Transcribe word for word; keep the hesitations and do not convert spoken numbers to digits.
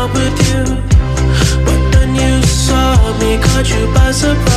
up with you, but then you saw me, caught you by surprise.